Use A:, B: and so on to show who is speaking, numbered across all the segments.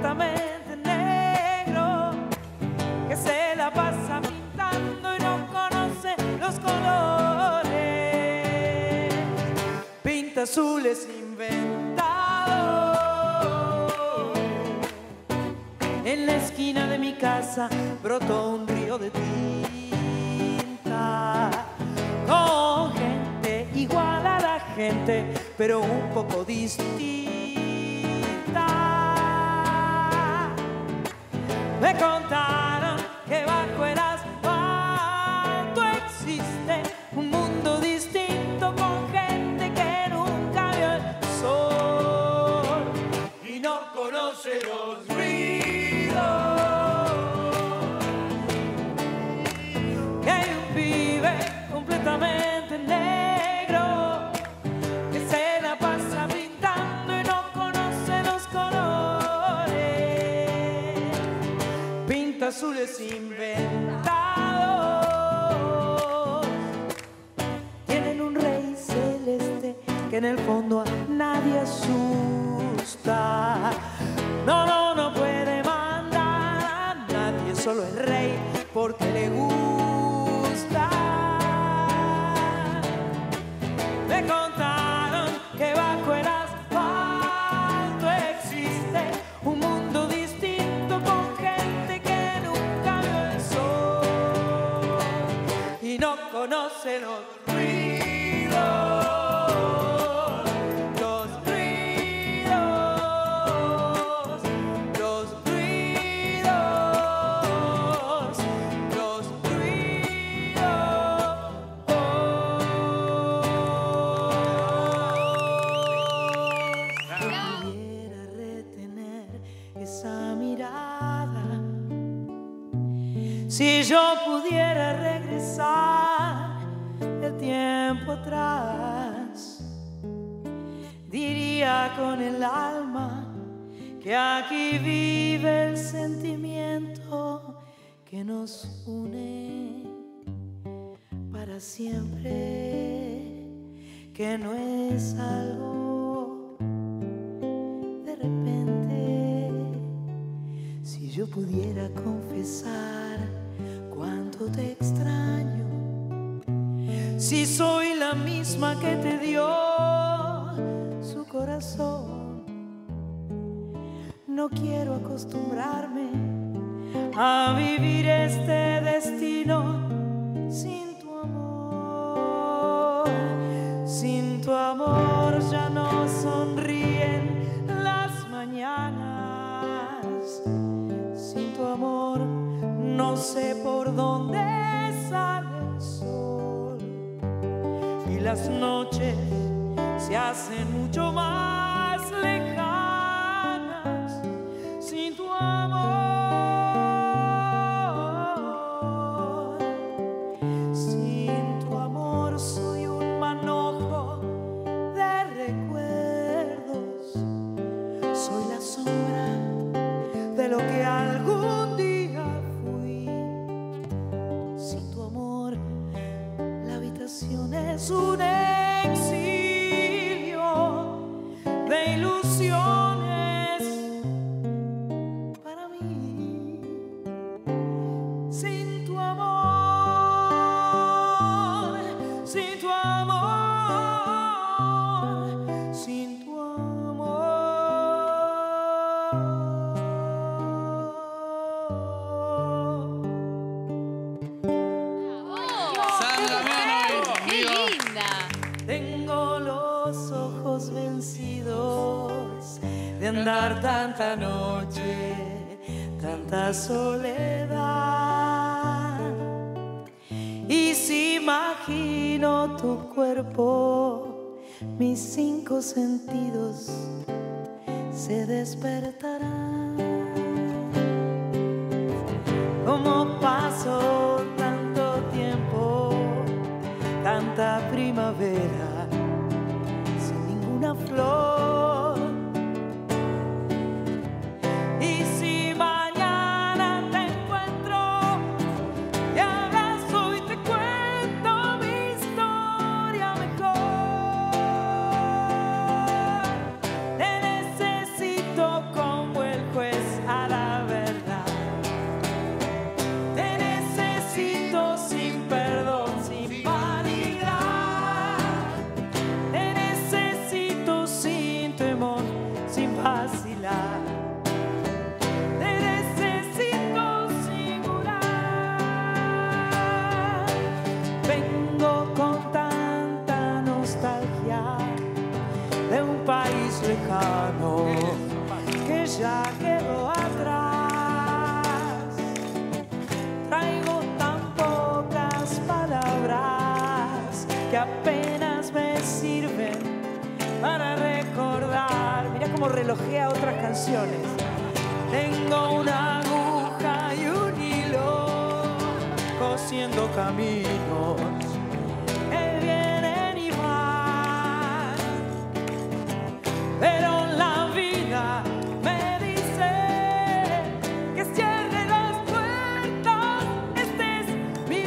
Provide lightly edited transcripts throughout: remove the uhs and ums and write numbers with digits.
A: completamente negro, que se la pasa pintando y no conoce los colores. Pinta azules inventados. En la esquina de mi casa brotó un río de tinta, con gente igual a la gente, pero un poco distinta. Me contaron que bajo el asfalto existe un mundo distinto, con gente que nunca vio el sol y no conoce los ruidos. Que hay un pibe completamente negro, que se la pasa pintando y no conoce los colores. Pinta azules inventados. Tienen un rey celeste que en el fondo a nadie asusta. No, no, no puede mandar a nadie, solo el rey porque le gusta. Me contaron que bajo el asfalto existe un mundo distinto, con gente que nunca vio el sol y no conoce los ruidos. Los ruidos, los ruidos, los ruidos. Pudiera retener esa mirada, si yo pudiera regresar el tiempo atrás, diría con el alma que aquí vive el sentimiento que nos une para siempre, que no es algo de repente. Si yo pudiera confesar cuánto te extraño, si soy la misma que te dio su corazón, no quiero acostumbrarme a vivir este destino sin tu amor. Sin tu amor ya no sonríen las mañanas. Sin tu amor no sé por dónde sale el sol y las noches se hacen mucho más lejanas. Sin tu amor, sin tu amor soy un manojo de recuerdos, soy la sombra de lo que algún día fui. Sin tu amor la habitación es un exilio de ilusiones para mí. Sin tu amor, sin tu amor, sin tu amor.
B: Sandra Menos,
C: ¡Qué
B: viva.
C: linda!
A: Tengo los ojos vencidos de andar tanta noche, tanta soledad. Y si imagino tu cuerpo, mis 5 sentidos se despertarán. Como pasó tanto tiempo, tanta primavera, sin ninguna flor. Y si mañana te encuentro, te abrazo y te cuento mi historia mejor. Te necesito como el ya quedó atrás. Traigo tan pocas palabras que apenas me sirven para recordar. Mirá cómo relojea otras canciones. Tengo una aguja y un hilo cosiendo caminos que vienen y van, pero la vida me dice que cierre las puertas, este es mi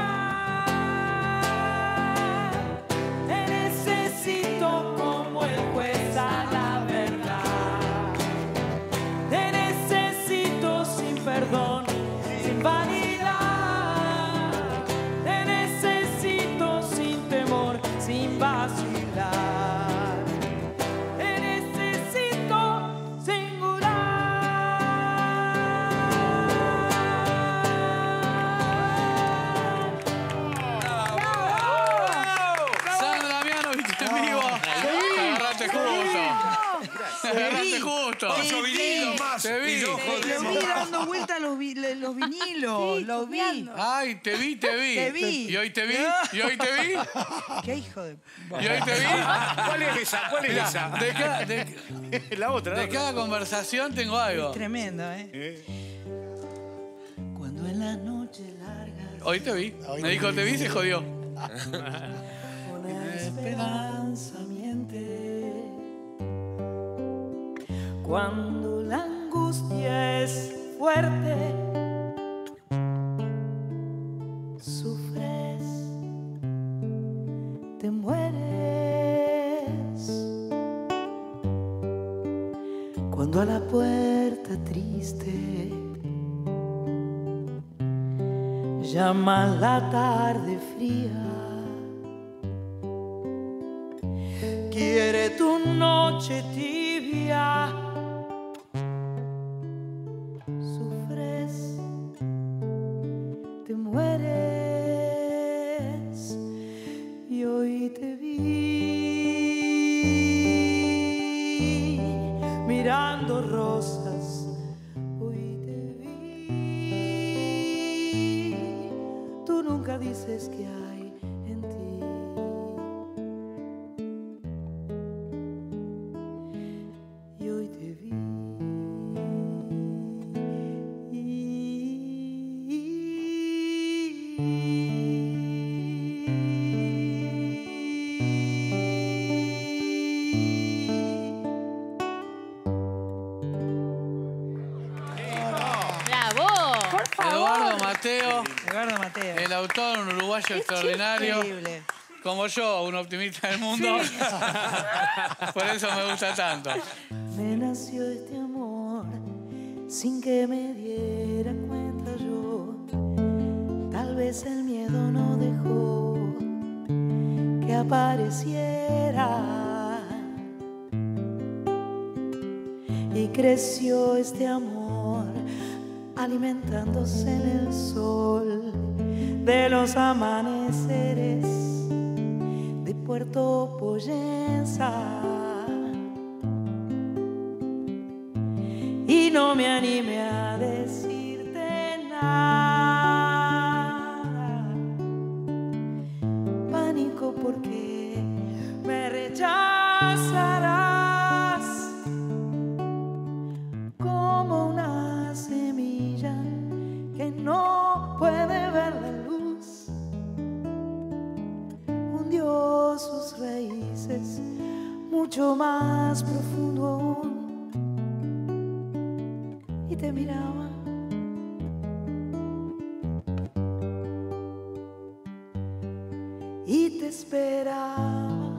A: lugar. Te necesito como el juez a la verdad. Te necesito sin perdón, sin vanidad. Te necesito sin temor, sin vacilar. Te necesito singular.
B: Sandra Mianovich en vivo. Agarraste justo. Agarraste justo.
C: Ocho vinilos más.
B: Te vi.
C: Y no
D: Lo
C: jodemos
D: vi
C: más.
D: dando vuelta los vinilos,
E: Sí,
D: lo vi.
E: chusmeando.
B: Ay, te vi.
D: Te vi.
B: Y hoy te vi. Y hoy te vi.
D: Qué hijo de...
B: Y hoy te vi.
C: ¿Cuál es esa? ¿Cuál es
B: Mirá,
C: esa? La otra.
B: de cada conversación tengo algo.
D: Tremendo, ¿eh?
A: Cuando en la noche larga
B: Hoy te vi. Me dijo te vi y se jodió.
A: una esperanza miente, cuando la angustia es fuerte, sufres, te mueres. Cuando a la puerta triste llama la tarde fría, quiere tu noche tibia, sufres, te mueres. Y hoy te vi mirando rosas, hoy te vi. Tú nunca dices que hay en ti. Y hoy te vi.
E: ¡Bravo!
B: Eduardo Mateo,
D: Eduardo Mateo.
B: el autor, un uruguayo extraordinario.
D: Increíble.
B: Como yo, un optimista del mundo. Por eso me gusta tanto.
A: Me nació este amor sin que me diera cuenta yo. Tal vez el miedo no dejó que apareciera. Y creció este amor alimentándose en el sol de los amaneceres de Puerto Poyensa. Y no me animé a decirte nada. Pánico porque me rechazarás como una semilla que no puede ver la luz. Hundió sus raíces mucho más profundo aún. Y te miraba y te esperaba,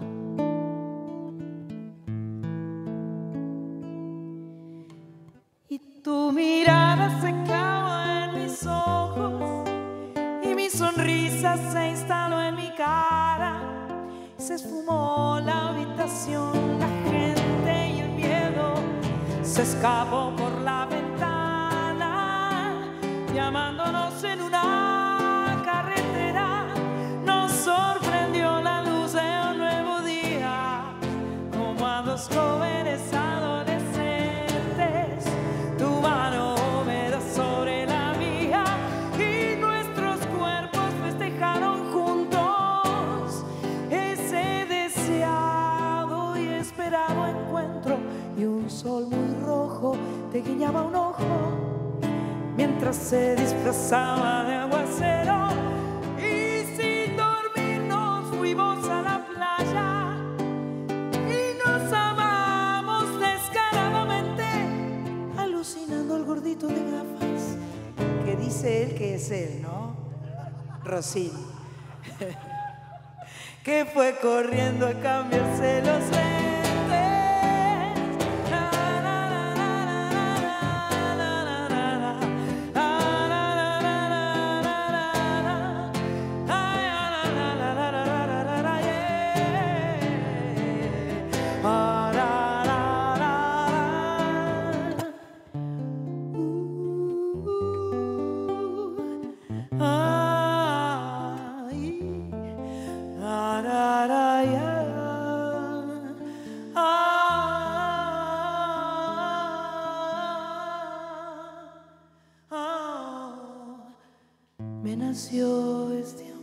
A: y tu mirada se clavó en mis ojos y mi sonrisa se instaló en mi cara. Se esfumó la habitación, la gente y el miedo se escapó por la ventana, llamándonos en una carretera. Nos sorprendió la luz de un nuevo día, como a dos jóvenes adolescentes rojo te guiñaba un ojo mientras se disfrazaba de aguacero. Y sin dormir nos fuimos a la playa y nos amamos descaradamente, alucinando al gordito de gafas que dice él que es él, ¿no? Rossini. Que fue corriendo a cambiarse los lentes. Me nació este